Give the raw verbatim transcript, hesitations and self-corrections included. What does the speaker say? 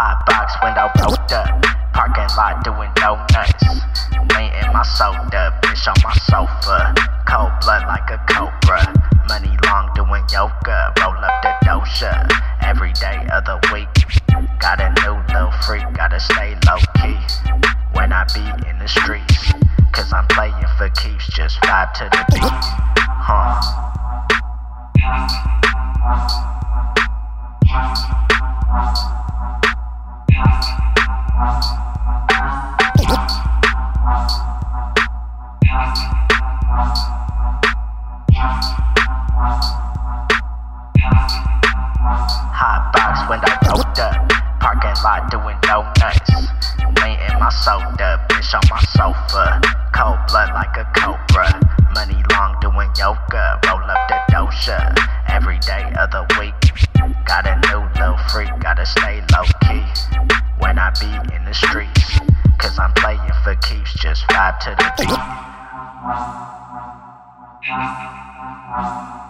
Hot box window rolled up, parking lot doing donuts. Lean in my soda, bitch on my sofa. Cold blood like a cobra. Money long doing yoga, roll up the dosha. Every day of the week, got a new little freak, gotta stay low key when I be in the streets, cause I'm playing for keeps, just vibe to the beat, huh? Hot box window rolled up, parking lot doing donuts. Lean in my soda, bitch on my sofa. Cold blood like a cobra. Money long doing yoga, roll up the dosha. Every day of the week, got a new little freak, gotta stay low key when I be in the streets, cause I'm playing for keeps, just vibe to the beat.